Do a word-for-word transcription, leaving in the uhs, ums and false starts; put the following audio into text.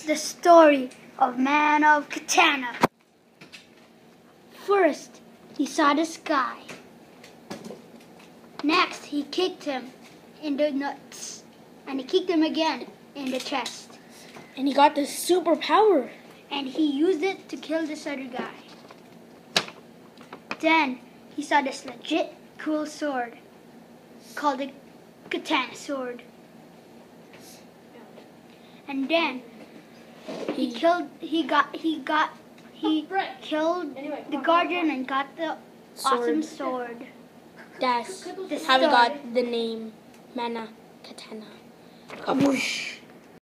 The story of Manofkatana. First, he saw the sky. Next, he kicked him in the nuts. And he kicked him again in the chest. And he got this superpower. And he used it to kill this other guy. Then, he saw this legit cool sword called the katana sword. And then, he killed, he got, he got, he killed the guardian and got the awesome sword. That's The how we sword. got the name Manofkatana. Kaboosh.